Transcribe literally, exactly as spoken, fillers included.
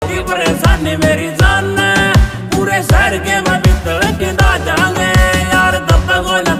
की परेशानी मेरी जान पूरे शहर के मैं भीतर के दा जाऊं